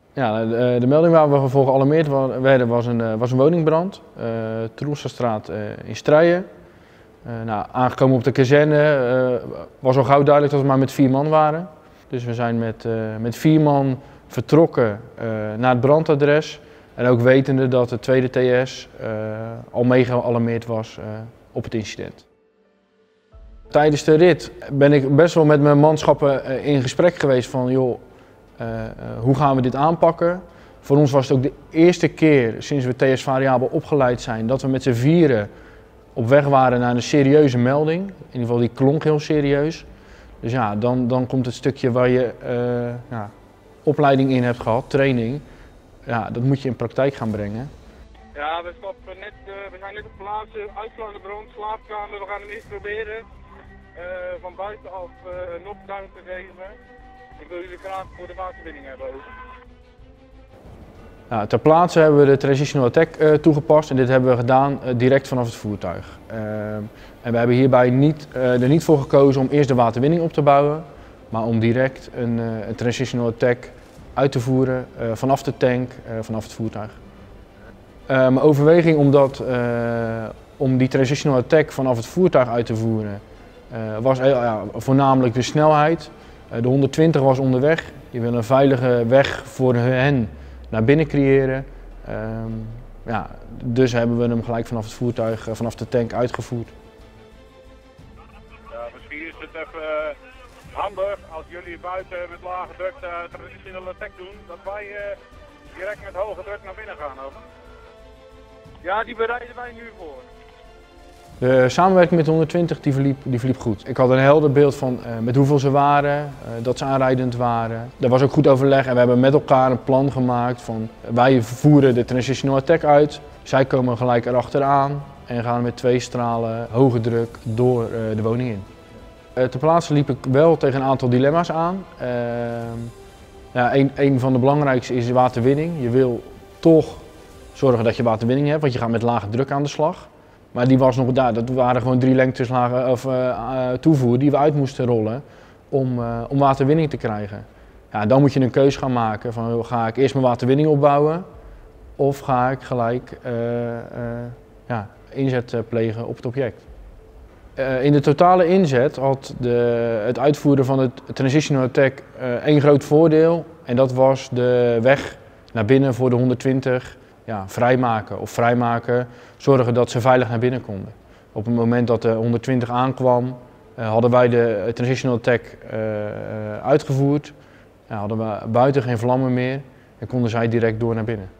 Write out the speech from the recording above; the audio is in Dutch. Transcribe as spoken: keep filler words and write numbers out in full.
Ja, de, de melding waar we vervolgens gealarmeerd werden was een, was een woningbrand. Uh, Troelstraat uh, in Strijen. Uh, nou, aangekomen op de kazerne uh, was al gauw duidelijk dat we maar met vier man waren. Dus we zijn met, uh, met vier man vertrokken uh, naar het brandadres. En ook wetende dat de tweede T S uh, al mee gealarmeerd was uh, op het incident. Tijdens de rit ben ik best wel met mijn manschappen uh, in gesprek geweest van joh, uh, uh, hoe gaan we dit aanpakken. Voor ons was het ook de eerste keer sinds we T S variabel opgeleid zijn dat we met z'n vieren op weg waren naar een serieuze melding. In ieder geval die klonk heel serieus. Dus ja, dan, dan komt het stukje waar je uh, ja, opleiding in hebt gehad, training. Ja, dat moet je in praktijk gaan brengen. Ja, we, stoppen net, uh, we zijn net op plaats, uitslaande brand, slaapkamer. We gaan hem eerst proberen uh, van buitenaf uh, een knockdown te geven. Ik wil jullie graag voor de waterwinning hebben ook. Ja, ter plaatse hebben we de Transitional Attack uh, toegepast en dit hebben we gedaan uh, direct vanaf het voertuig. Uh, en we hebben hierbij niet, uh, er niet voor gekozen om eerst de waterwinning op te bouwen, maar om direct een, uh, een Transitional Attack uit te voeren uh, vanaf de tank, uh, vanaf het voertuig. Uh, mijn overweging om, dat, uh, om die Transitional Attack vanaf het voertuig uit te voeren uh, was uh, ja, voornamelijk de snelheid. Uh, de honderdtwintig was onderweg, je wil een veilige weg voor hen naar binnen creëren. Um, ja, dus hebben we hem gelijk vanaf het voertuig, uh, vanaf de tank uitgevoerd. Ja, misschien is het even uh, handig als jullie buiten met lage druk de uh, Transitional Attack doen, dat wij uh, direct met hoge druk naar binnen gaan. Over. Ja, die bereiden wij nu voor. De samenwerking met de honderdtwintig die verliep, die verliep goed. Ik had een helder beeld van uh, met hoeveel ze waren, uh, dat ze aanrijdend waren. Er was ook goed overleg en we hebben met elkaar een plan gemaakt van uh, wij voeren de Transitional Attack uit. Zij komen gelijk erachteraan en gaan met twee stralen hoge druk door uh, de woning in. Uh, ter plaatse liep ik wel tegen een aantal dilemma's aan. Uh, ja, een, een van de belangrijkste is waterwinning. Je wil toch zorgen dat je waterwinning hebt, want je gaat met lage druk aan de slag. Maar die was nog daar, dat waren gewoon drie lengtes lagen, of, uh, toevoer die we uit moesten rollen om, uh, om waterwinning te krijgen. Ja, dan moet je een keus gaan maken van ga ik eerst mijn waterwinning opbouwen of ga ik gelijk uh, uh, ja, inzet plegen op het object. Uh, in de totale inzet had de, het uitvoeren van het Transitional Attack uh, één groot voordeel en dat was de weg naar binnen voor de honderdtwintig. Ja, vrijmaken of vrijmaken, zorgen dat ze veilig naar binnen konden. Op het moment dat de honderdtwintig aankwam, uh, hadden wij de Transitional Attack uh, uitgevoerd. Ja, hadden we buiten geen vlammen meer en konden zij direct door naar binnen.